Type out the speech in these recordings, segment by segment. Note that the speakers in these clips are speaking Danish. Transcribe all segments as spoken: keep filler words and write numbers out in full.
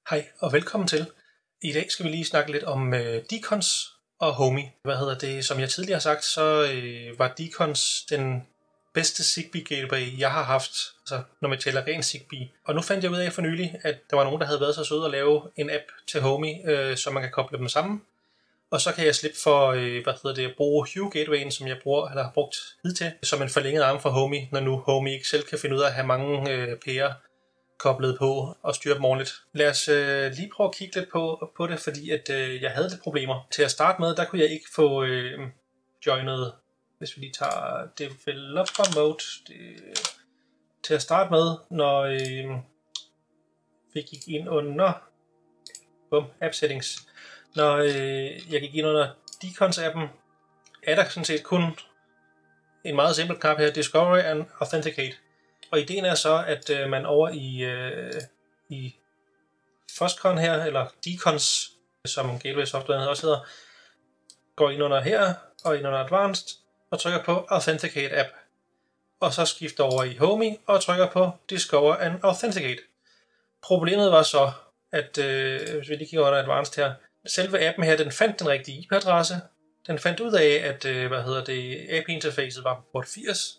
Hej og velkommen til. I dag skal vi lige snakke lidt om øh, Decons og Homey. Hvad hedder det? Som jeg tidligere har sagt, så øh, var Decons den bedste Zigbee gateway, jeg har haft, altså når vi taler ren Zigbee. Og nu fandt jeg ud af for nylig, at der var nogen, der havde været så søde at lave en app til Homey, øh, så man kan koble dem sammen. Og så kan jeg slippe for øh, hvad hedder det, at bruge Hue gatewayen, som jeg bruger, eller har brugt hidtil, som en forlænget arm for Homey, når nu Homey ikke selv kan finde ud af at have mange øh, pærer koblet på og styre dem ordentligt. Lad os øh, lige prøve at kigge lidt på, på det, fordi at, øh, jeg havde lidt problemer. Til at starte med, der kunne jeg ikke få øh, joinet, hvis vi lige tager developer mode. Det, til at starte med, når øh, vi gik ind under bum, app settings, når øh, jeg gik ind under Decons-appen, er der sådan set kun en meget simpel knap her, Discover and Authenticate. Og ideen er så, at øh, man over i, øh, i Foscon her, eller Decons, som Gateway Software også hedder, går ind under her, og ind under Advanced, og trykker på Authenticate App. Og så skifter over i Homey, og trykker på Discover and Authenticate. Problemet var så, at øh, hvis vi lige kigger under Advanced her, selve appen her, den fandt den rigtige I P-adresse. Den fandt ud af, at øh, hvad hedder det, A P I-interfacet var på port firs.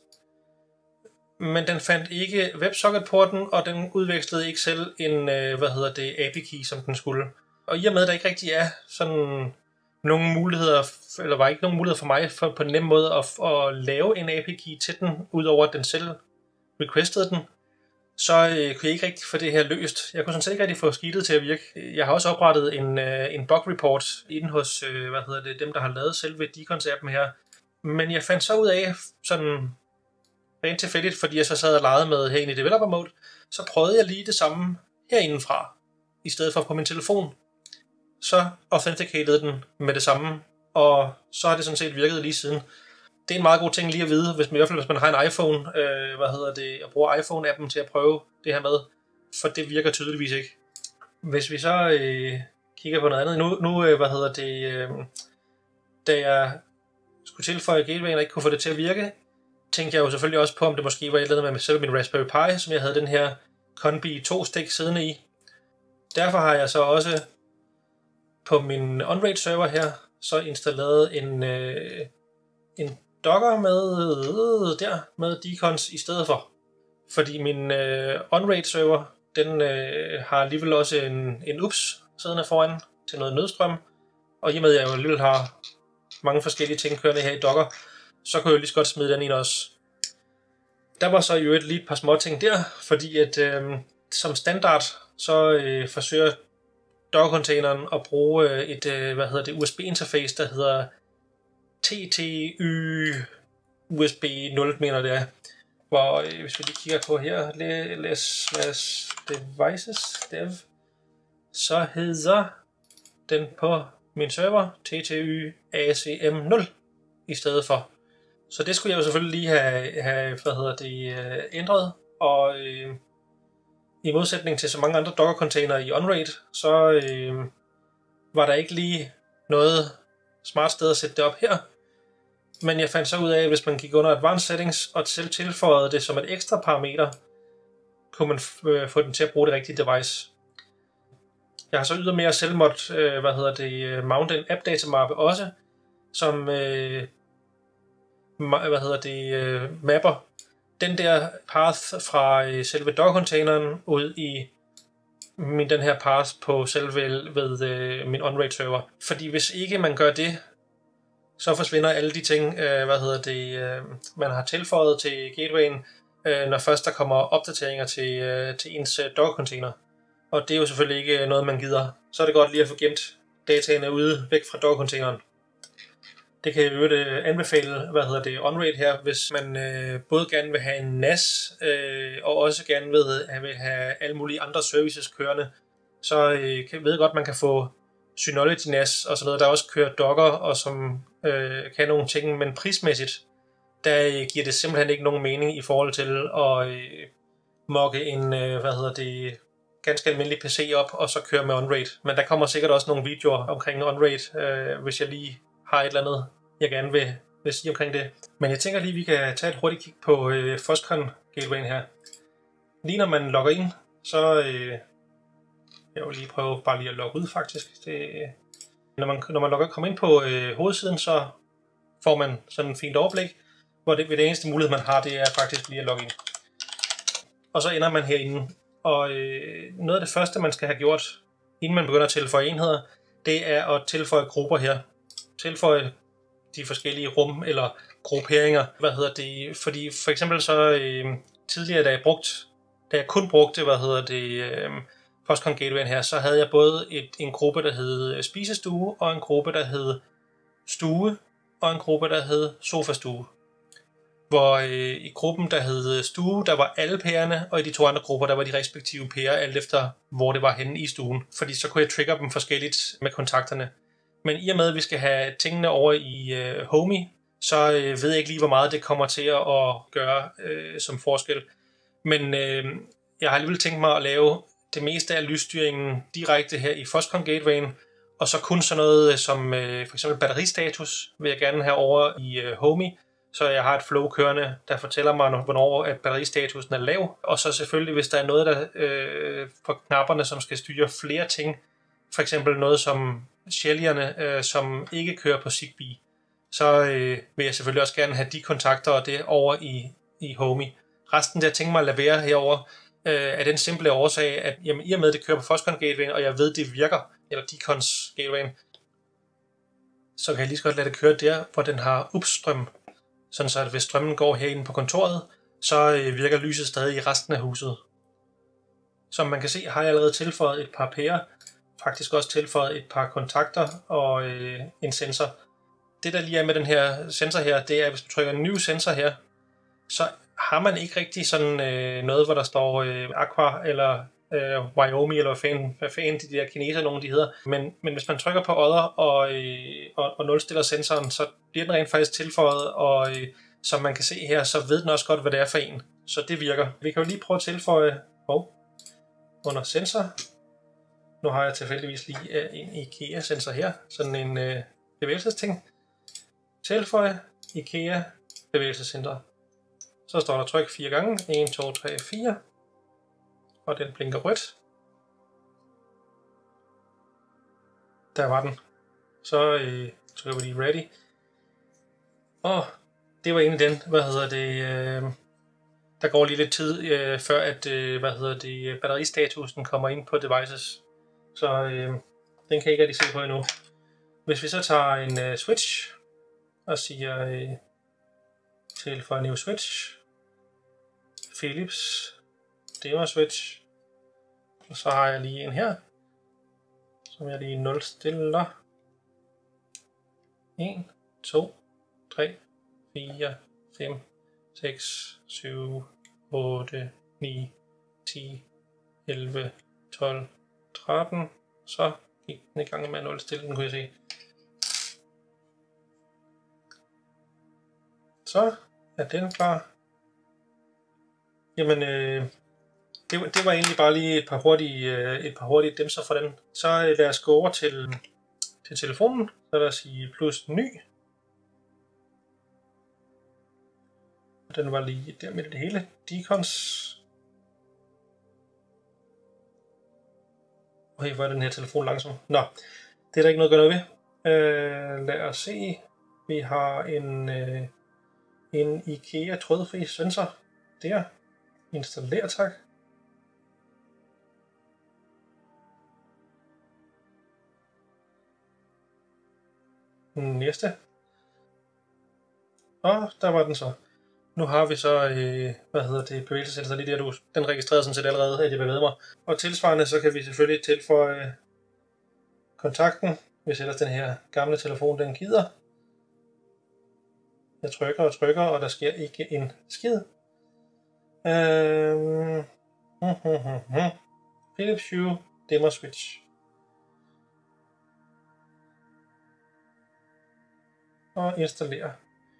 Men den fandt ikke WebSocket-porten, og den udvekslede ikke selv en, øh, hvad hedder det, A P I-key, som den skulle. Og i og med, at der ikke rigtig er sådan nogle muligheder, eller var ikke nogen muligheder for mig for på en nem måde at, at lave en A P I-key til den, udover at den selv requestede den, så øh, kunne jeg ikke rigtig få det her løst. Jeg kunne sådan set ikke rigtig få skidtet til at virke. Jeg har også oprettet en, øh, en bug report inde hos øh, hvad hedder det, dem, der har lavet selve Decons-appen her. Men jeg fandt så ud af, sådan rent tilfældigt, fordi jeg så sad og legede med herinde i developer mode, så prøvede jeg lige det samme herindefra, i stedet for på min telefon. Så authenticated den med det samme, og så har det sådan set virket lige siden. Det er en meget god ting lige at vide, hvis man, i hvert fald hvis man har en iPhone, øh, hvad hedder det, og bruger iPhone-appen til at prøve det her med, for det virker tydeligvis ikke. Hvis vi så øh, kigger på noget andet, nu, nu øh, hvad hedder det, øh, da jeg skulle tilføje gatewayen og ikke kunne få det til at virke, tænkte jeg jo selvfølgelig også på, om det måske var et eller andet med selv min Raspberry Pi, som jeg havde den her Conbi to stik siddende i. Derfor har jeg så også på min on-raid server her, så installeret en, øh, en Docker med, der, med Decons i stedet for. Fordi min øh, on-raid server, den øh, har alligevel også en, en U P S siddende foran til noget nødstrøm. Og i og med, at jeg jo alligevel har mange forskellige ting kørende her i Docker, så kunne jeg lige så godt smide den ind også. Der var så jo et lige et par små ting der, fordi at øh, som standard, så øh, forsøger Docker-containeren at bruge øh, et øh, hvad hedder det, U S B-interface, der hedder T T Y U S B nul, mener det er. Hvor, øh, hvis vi lige kigger på her, less devices dev, så hedder den på min server T T Y A C M nul i stedet for. Så det skulle jeg jo selvfølgelig lige have, have hvad hedder det, ændret, og øh, i modsætning til så mange andre Docker-containere i on-raid, så øh, var der ikke lige noget smart sted at sætte det op her. Men jeg fandt så ud af, at hvis man gik under Advanced Settings og selv tilføjede det som et ekstra parameter, kunne man øh, få den til at bruge det rigtige device. Jeg har så ydermere selv måtte, øh, hvad hedder det, mount en app datamappe også, som øh, hvad hedder det, øh, mapper den der path fra øh, selve Docker-containeren ud i min, den her path på selve ved øh, min on-raid server. Fordi hvis ikke man gør det, så forsvinder alle de ting, øh, hvad hedder det, øh, man har tilføjet til gatewayen, øh, når først der kommer opdateringer til, øh, til ens øh, Docker-container. Og det er jo selvfølgelig ikke noget, man gider. Så er det godt lige at få gemt dataene ude væk fra Docker-containeren. Det kan jeg jo øh, anbefale, hvad hedder det, on-raid her, hvis man øh, både gerne vil have en N A S, øh, og også gerne ved, vil have alle mulige andre services kørende. Så øh, kan, ved jeg godt, man kan få Synology N A S og sådan noget, der også kører Docker, og som øh, kan nogle ting, men prismæssigt, der øh, giver det simpelthen ikke nogen mening i forhold til at øh, mocke en, øh, hvad hedder det, ganske almindelig P C op, og så køre med on-raid. Men der kommer sikkert også nogle videoer omkring on-raid, øh, hvis jeg lige har et eller andet, jeg gerne vil, vil sige omkring det. Men jeg tænker lige, vi kan tage et hurtigt kig på øh, Foscon gatewayen her. Lige når man logger ind, så øh, Jeg vil lige prøve bare lige at logge ud faktisk. Det, når, man, når man logger kommer ind på øh, hovedsiden, så får man sådan en fint overblik, hvor det, det eneste mulighed, man har, det er faktisk lige at logge ind. Og så ender man herinde. Og øh, noget af det første, man skal have gjort, inden man begynder at tilføje enheder, det er at tilføje grupper her. Tilføje de forskellige rum eller grupperinger. Hvad hedder det? Fordi for eksempel så øh, tidligere, da jeg, brugt, da jeg kun brugte, hvad hedder det, øh, Postcon Gatewayen her, så havde jeg både et, en gruppe, der hed spisestue, og en gruppe, der hed stue, og en gruppe, der hed sofastue. Hvor øh, i gruppen, der hed stue, der var alle pærerne, og i de to andre grupper, der var de respektive pærer, alt efter hvor det var henne i stuen. Fordi så kunne jeg trigge dem forskelligt med kontakterne. Men i og med, at vi skal have tingene over i øh, Homey, så øh, ved jeg ikke lige, hvor meget det kommer til at gøre øh, som forskel. Men øh, jeg har alligevel tænkt mig at lave det meste af lysstyringen direkte her i Postcon Gatewayen, og så kun sådan noget som øh, for eksempel batteristatus vil jeg gerne have over i øh, Homey, så jeg har et flow kørende, der fortæller mig, hvornår at batteristatusen er lav. Og så selvfølgelig, hvis der er noget der øh, på knapperne, som skal styre flere ting, for eksempel noget som Shelly'erne, øh, som ikke kører på Zigbee, så øh, vil jeg selvfølgelig også gerne have de kontakter og det over i, i Homey. Resten der tænker mig at lade være herover øh, af den simple årsag, at jamen, i og med, at det kører på Postcon Gatewayen, og jeg ved, det virker, eller Dcons Gatewayen, så kan jeg lige så godt lade det køre der, hvor den har upstrøm. Sådan så, at hvis strømmen går herinde på kontoret, så øh, virker lyset stadig i resten af huset. Som man kan se, har jeg allerede tilføjet et par pærer, faktisk også tilføjet et par kontakter og øh, en sensor. Det der lige er med den her sensor her, det er, at hvis du trykker en ny sensor her, så har man ikke rigtig sådan øh, noget, hvor der står øh, Aqua eller øh, Wyoming, eller hvad fanden, hvad fanden de der kineser, nogen de hedder. Men, men hvis man trykker på odder og, øh, og, og nulstiller sensoren, så bliver den rent faktisk tilføjet, og øh, som man kan se her, så ved den også godt, hvad det er for en. Så det virker. Vi kan jo lige prøve at tilføje oh, under sensor. Nu har jeg tilfældigvis lige øh, en IKEA-sensor her, sådan en øh, bevægelsesting. Tilføje IKEA bevægelsescenter. Så står der tryk fire gange. en, to, tre, fire. Og den blinker rødt. Der var den. Så øh, trykker vi lige ready. Og det var egentlig den, hvad hedder det, øh, der går lige lidt tid, øh, før at, øh, hvad hedder det, batteristatusen kommer ind på devices. Så øh, den kan jeg ikke rigtig se på endnu. Hvis vi så tager en øh, switch, og siger øh, til for en new switch, Philips dimmer switch, og så har jeg lige en her, som jeg lige nulstiller. en, to, tre, fire, fem, seks, syv, otte, ni, ti, elleve, tolv, tretten. Så gik den i gang med at nulstille, den kunne jeg se. Så er den klar. Jamen, øh, det, det var egentlig bare lige et par hurtige, øh, et par hurtige dimser for den. Så øh, lad os gå over til, til telefonen. Så lad os sige plus ny. Den var lige der med det hele. Dcons. Okay, hvor er den her telefon langsom. Nå, det er der ikke noget at gøre noget ved. Øh, lad os se. Vi har en, øh, en IKEA trådfri sensor. Der. Installer, tak. Næste. Og der var den så. Nu har vi så, øh, hvad hedder det, bevægelsescenter lige der, du, den registrerede sådan set allerede, at jeg bevægede mig. Og tilsvarende, så kan vi selvfølgelig tilføje kontakten, hvis ellers den her gamle telefon, den gider. Jeg trykker og trykker, og der sker ikke en skid. Øhm, hmm, hmm, hmm, hmm. Philips Hue dimmer switch. Og installere.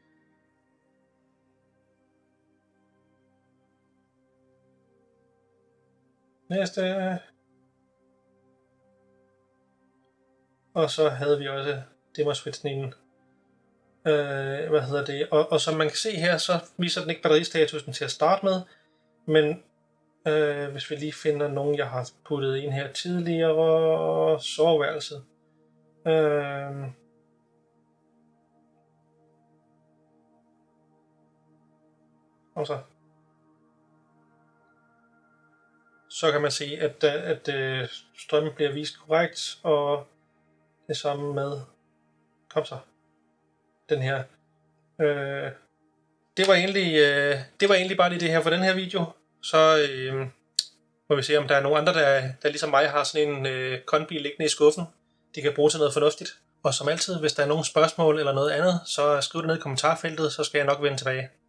Næste. Og så havde vi også dimmer switchen inden. Øh, hvad hedder det? Og, og som man kan se her, så viser den ikke batteristatusen til at starte med. Men Øh, hvis vi lige finder nogen, jeg har puttet ind her tidligere. Soveværelset. Øh, og så så kan man se, at, at, at strømmen bliver vist korrekt, og det samme med, kom så, den her. Øh, det var egentlig, øh, det var egentlig bare lige det her for den her video. Så øh, må vi se, om der er nogen andre, der, der ligesom mig har sådan en øh, konbil liggende i skuffen. De kan bruge til noget fornuftigt. Og som altid, hvis der er nogle spørgsmål eller noget andet, så skriv det ned i kommentarfeltet, så skal jeg nok vende tilbage.